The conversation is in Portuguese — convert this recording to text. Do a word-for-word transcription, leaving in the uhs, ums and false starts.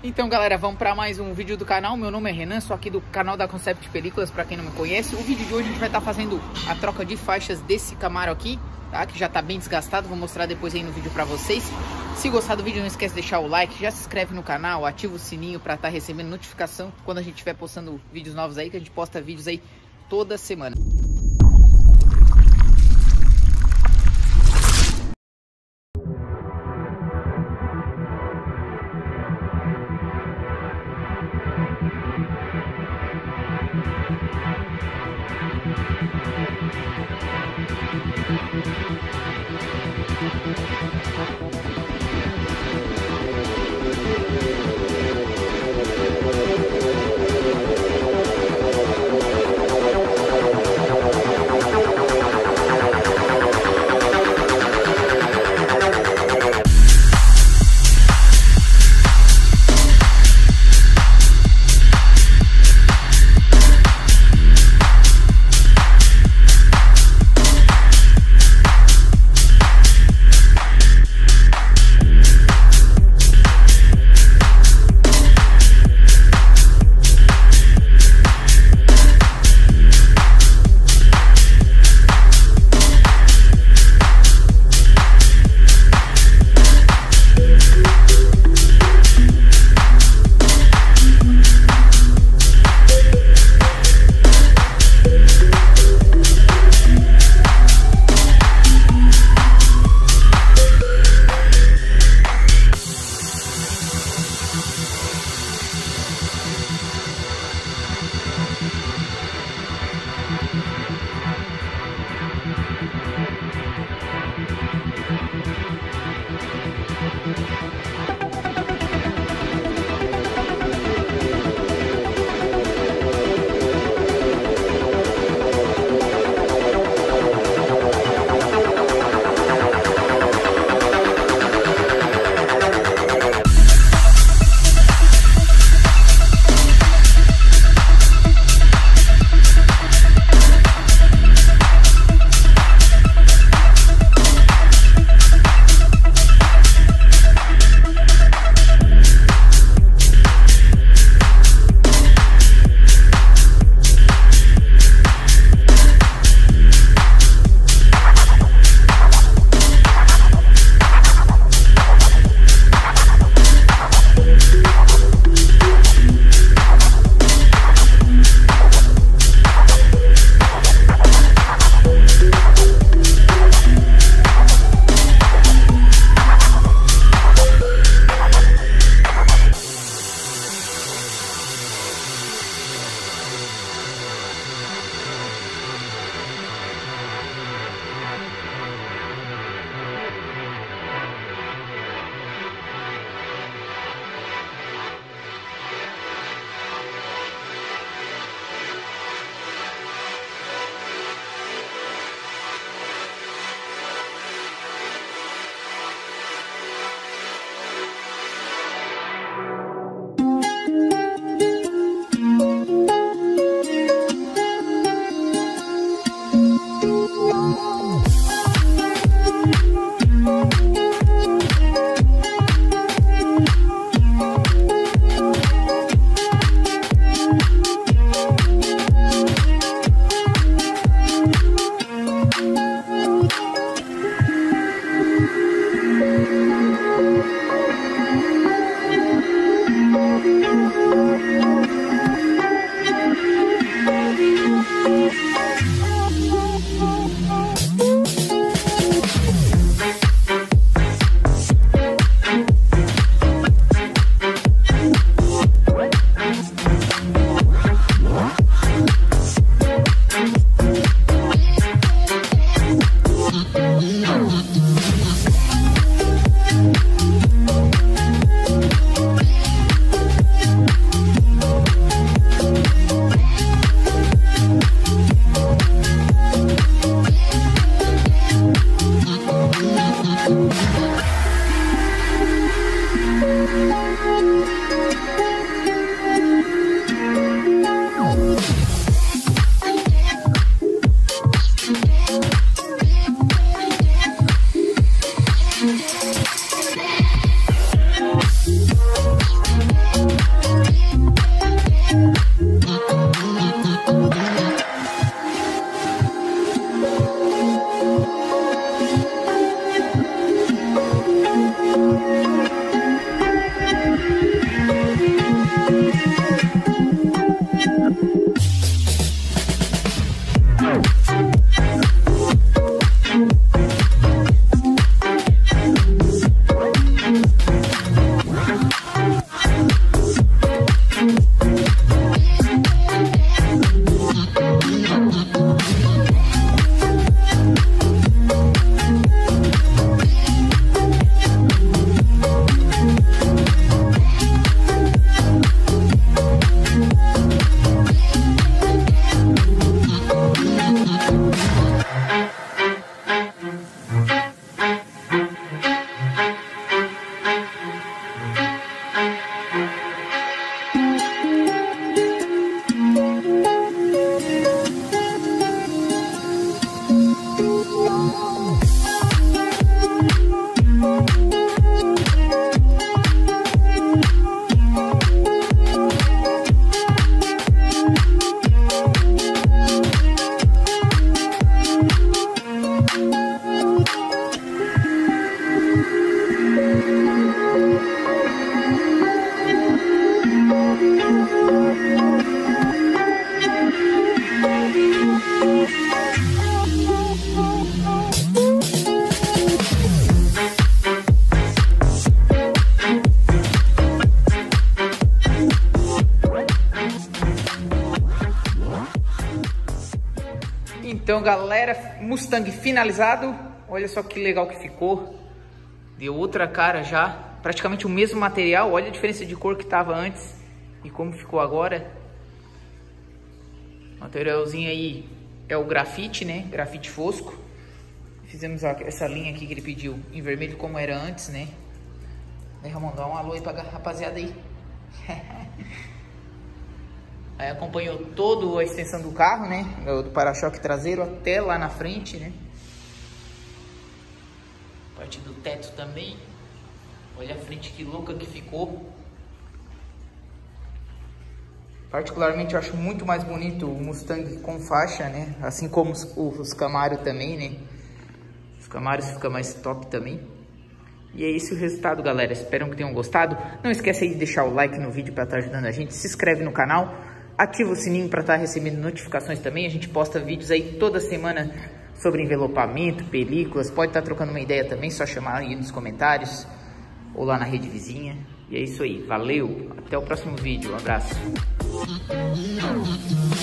Então galera, vamos para mais um vídeo do canal. Meu nome é Renan, sou aqui do canal da Concept Películas, para quem não me conhece. O vídeo de hoje a gente vai estar fazendo a troca de faixas desse Camaro aqui, tá? Que já está bem desgastado, vou mostrar depois aí no vídeo para vocês. Se gostar do vídeo, não esquece de deixar o like, já se inscreve no canal, ativa o sininho para estar recebendo notificação quando a gente estiver postando vídeos novos aí, que a gente posta vídeos aí toda semana. Então, galera, Mustang finalizado. Olha só que legal que ficou. Deu outra cara já. Praticamente o mesmo material. Olha a diferença de cor que tava antes e como ficou agora. O materialzinho aí é o grafite, né? Grafite fosco. Fizemos essa linha aqui que ele pediu em vermelho como era antes, né? Aí, Ramon, dá um alô aí pra rapaziada aí. Aí acompanhou toda a extensão do carro, né? Do para-choque traseiro até lá na frente, né? Parte do teto também. Olha a frente que louca que ficou. Particularmente eu acho muito mais bonito o Mustang com faixa, né? Assim como os, os Camaro também, né? Os Camaros ficam mais top também. E é esse o resultado, galera. Espero que tenham gostado. Não esquece aí de deixar o like no vídeo para estar ajudando a gente. Se inscreve no canal. Ativa o sininho para estar recebendo notificações também. A gente posta vídeos aí toda semana sobre envelopamento, películas. Pode estar trocando uma ideia também. Só chamar aí nos comentários ou lá na rede vizinha. E é isso aí. Valeu. Até o próximo vídeo. Um abraço.